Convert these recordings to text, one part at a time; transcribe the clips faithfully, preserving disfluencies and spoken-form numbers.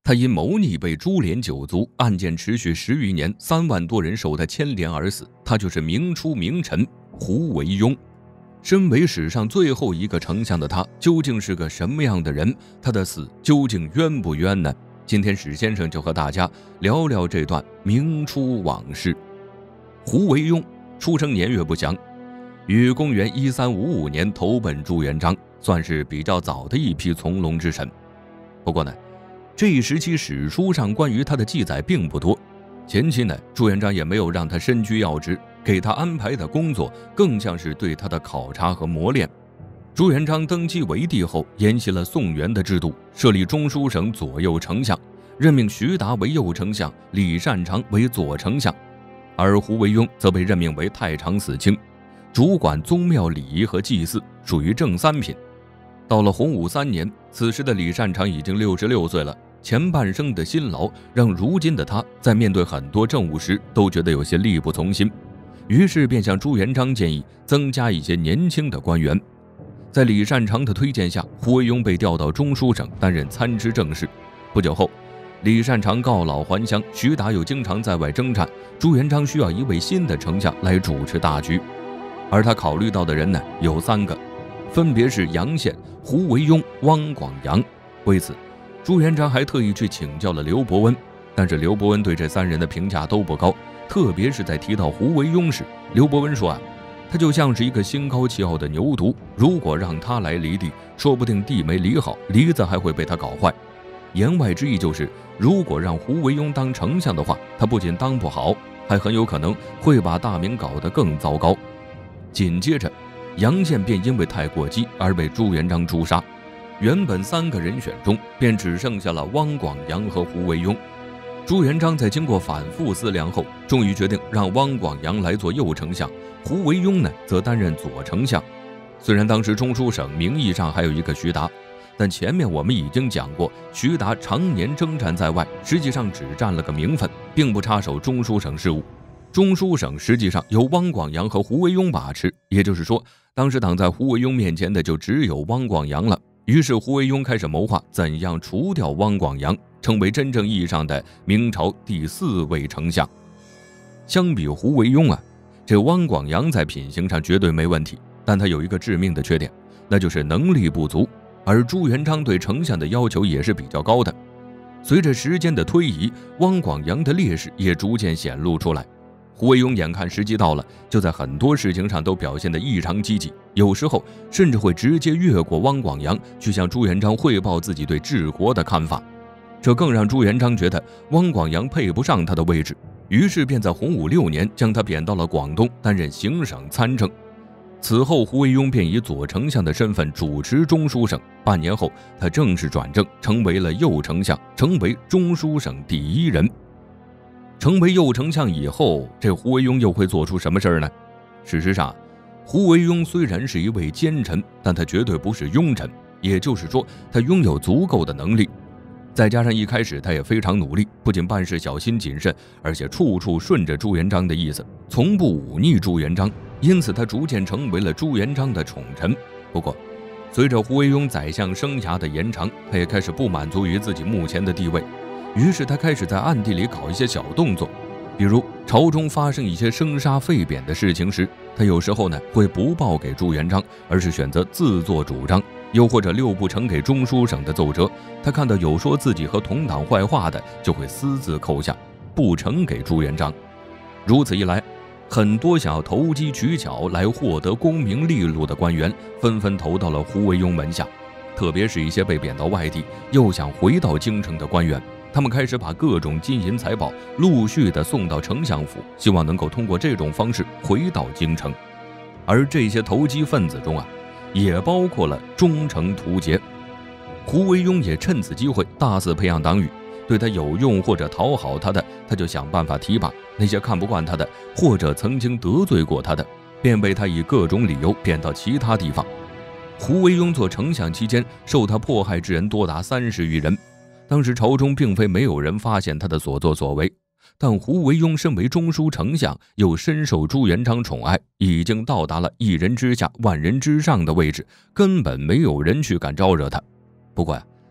他因谋逆被株连九族，案件持续十余年，三万多人受他牵连而死。他就是明初名臣胡惟庸。身为史上最后一个丞相的他，究竟是个什么样的人？他的死究竟冤不冤呢？今天史先生就和大家聊聊这段明初往事。胡惟庸出生年月不详，于公元一三五五年投奔朱元璋，算是比较早的一批从龙之臣。不过呢，这一时期史书上关于他的记载并不多。前期呢，朱元璋也没有让他身居要职，给他安排的工作更像是对他的考察和磨练。朱元璋登基为帝后，沿袭了宋元的制度，设立中书省左右丞相，任命徐达为右丞相，李善长为左丞相，而胡惟庸则被任命为太常寺卿，主管宗庙礼仪和祭祀，属于正三品。到了洪武三年，此时的李善长已经六十六岁了，前半生的辛劳让如今的他在面对很多政务时都觉得有些力不从心，于是便向朱元璋建议增加一些年轻的官员。在李善长的推荐下，胡惟庸被调到中书省担任参知政事。不久后，李善长告老还乡，徐达又经常在外征战，朱元璋需要一位新的丞相来主持大局。而他考虑到的人呢，有三个，分别是杨宪、胡惟庸、汪广洋。为此，朱元璋还特意去请教了刘伯温，但是刘伯温对这三人的评价都不高，特别是在提到胡惟庸时，刘伯温说啊，他就像是一个心高气傲的牛犊，如果让他来犁地，说不定地没犁好，犁子还会被他搞坏。言外之意就是，如果让胡惟庸当丞相的话，他不仅当不好，还很有可能会把大明搞得更糟糕。紧接着，杨宪便因为太过激而被朱元璋诛杀。原本三个人选中，便只剩下了汪广洋和胡惟庸。朱元璋在经过反复思量后，终于决定让汪广洋来做右丞相，胡惟庸呢则担任左丞相。虽然当时中书省名义上还有一个徐达，但前面我们已经讲过，徐达常年征战在外，实际上只占了个名分，并不插手中书省事务。中书省实际上由汪广洋和胡惟庸把持，也就是说，当时挡在胡惟庸面前的就只有汪广洋了。于是胡惟庸开始谋划怎样除掉汪广洋，成为真正意义上的明朝第四位丞相。相比胡惟庸啊，这汪广洋在品行上绝对没问题，但他有一个致命的缺点，那就是能力不足。而朱元璋对丞相的要求也是比较高的。随着时间的推移，汪广洋的劣势也逐渐显露出来。胡惟庸眼看时机到了，就在很多事情上都表现得异常积极，有时候甚至会直接越过汪广洋去向朱元璋汇报自己对治国的看法。这更让朱元璋觉得汪广洋配不上他的位置，于是便在洪武六年将他贬到了广东担任行省参政。此后胡惟庸便以左丞相的身份主持中书省，半年后他正式转正，成为了右丞相，成为中书省第一人。成为右丞相以后，这胡惟庸又会做出什么事儿呢？事实上，胡惟庸虽然是一位奸臣，但他绝对不是庸臣，也就是说，他拥有足够的能力。再加上一开始他也非常努力，不仅办事小心谨慎，而且处处顺着朱元璋的意思，从不忤逆朱元璋，因此他逐渐成为了朱元璋的宠臣。不过，随着胡惟庸宰相生涯的延长，他也开始不满足于自己目前的地位。于是他开始在暗地里搞一些小动作，比如朝中发生一些生杀废贬的事情时，他有时候呢会不报给朱元璋，而是选择自作主张，又或者六部呈给中书省的奏折，他看到有说自己和同党坏话的，就会私自扣下，不呈给朱元璋。如此一来，很多想要投机取巧来获得功名利禄的官员，纷纷投到了胡惟庸门下，特别是一些被贬到外地又想回到京城的官员。他们开始把各种金银财宝陆续地送到丞相府，希望能够通过这种方式回到京城。而这些投机分子中啊，也包括了忠诚图杰。胡惟庸也趁此机会大肆培养党羽，对他有用或者讨好他的，他就想办法提拔；那些看不惯他的或者曾经得罪过他的，便被他以各种理由贬到其他地方。胡惟庸做丞相期间，受他迫害之人多达三十余人。当时朝中并非没有人发现他的所作所为，但胡惟庸身为中书丞相，又深受朱元璋宠爱，已经到达了一人之下万人之上的位置，根本没有人去敢招惹他。不过呀，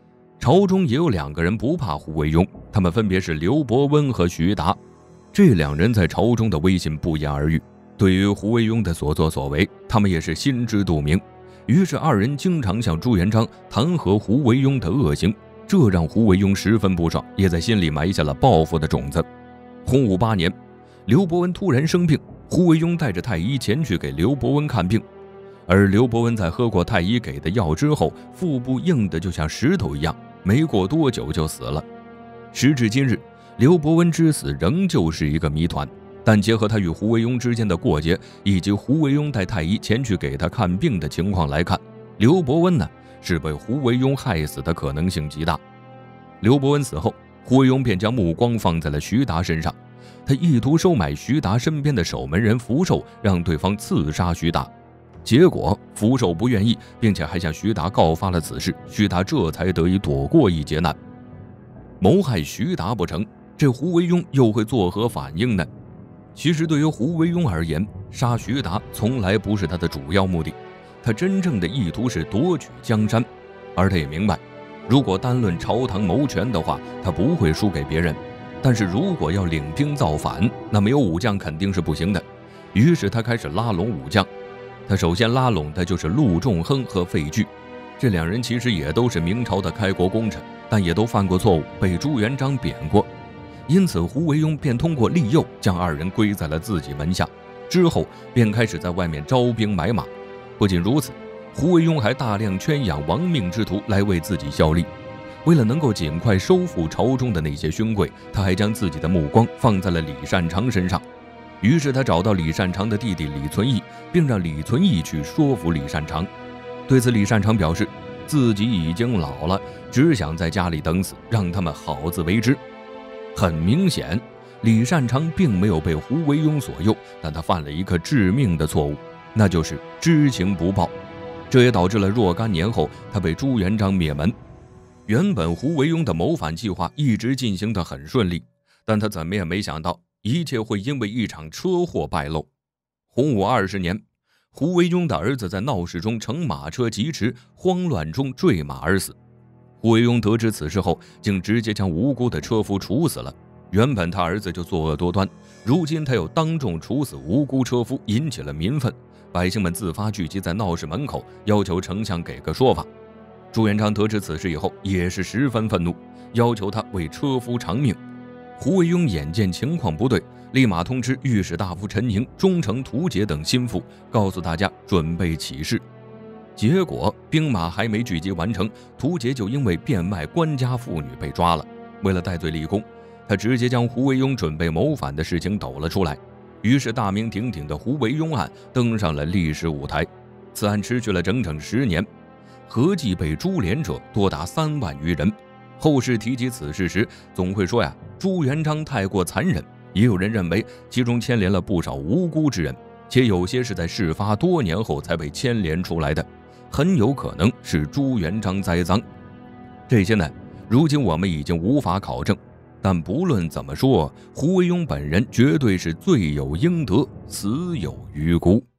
朝中也有两个人不怕胡惟庸，他们分别是刘伯温和徐达。这两人在朝中的威信不言而喻，对于胡惟庸的所作所为，他们也是心知肚明。于是二人经常向朱元璋弹劾胡惟庸的恶行，这让胡惟庸十分不爽，也在心里埋下了报复的种子。洪武八年，刘伯温突然生病，胡惟庸带着太医前去给刘伯温看病，而刘伯温在喝过太医给的药之后，腹部硬得就像石头一样，没过多久就死了。时至今日，刘伯温之死仍旧是一个谜团，但结合他与胡惟庸之间的过节，以及胡惟庸带太医前去给他看病的情况来看，刘伯温呢是被胡惟庸害死的可能性极大。刘伯温死后，胡惟庸便将目光放在了徐达身上，他意图收买徐达身边的守门人福寿，让对方刺杀徐达。结果福寿不愿意，并且还向徐达告发了此事，徐达这才得以躲过一劫难。谋害徐达不成，这胡惟庸又会作何反应呢？其实对于胡惟庸而言，杀徐达从来不是他的主要目的，他真正的意图是夺取江山。而他也明白，如果单论朝堂谋权的话，他不会输给别人，但是如果要领兵造反，那没有武将肯定是不行的。于是他开始拉拢武将，他首先拉拢的就是陆仲亨和费据。这两人其实也都是明朝的开国功臣，但也都犯过错误，被朱元璋贬过。因此胡惟庸便通过利诱将二人归在了自己门下，之后便开始在外面招兵买马。不仅如此，胡惟庸还大量圈养亡命之徒来为自己效力。为了能够尽快收复朝中的那些勋贵，他还将自己的目光放在了李善长身上。于是他找到李善长的弟弟李存义，并让李存义去说服李善长。对此李善长表示自己已经老了，只想在家里等死，让他们好自为之。很明显，李善长并没有被胡惟庸所诱，但他犯了一个致命的错误，那就是知情不报。这也导致了若干年后他被朱元璋灭门。原本胡惟庸的谋反计划一直进行得很顺利，但他怎么也没想到一切会因为一场车祸败露。洪武二十年，胡惟庸的儿子在闹市中乘马车疾驰，慌乱中坠马而死。胡惟庸得知此事后，竟直接将无辜的车夫处死了。原本他儿子就作恶多端，如今他又当众处死无辜车夫，引起了民愤。百姓们自发聚集在闹市门口，要求丞相给个说法。朱元璋得知此事以后，也是十分愤怒，要求他为车夫偿命。胡惟庸眼见情况不对，立马通知御史大夫陈宁、忠诚图解等心腹，告诉大家准备起事。结果兵马还没聚集完成，图解就因为变卖官家妇女被抓了。为了戴罪立功，他直接将胡惟庸准备谋反的事情抖了出来。于是大名鼎鼎的胡惟庸案登上了历史舞台。此案持续了整整十年，合计被株连者多达三万余人。后世提起此事时，总会说呀，朱元璋太过残忍。也有人认为其中牵连了不少无辜之人，且有些是在事发多年后才被牵连出来的，很有可能是朱元璋栽赃。这些呢，如今我们已经无法考证，但不论怎么说，胡惟庸本人绝对是罪有应得，死有余辜。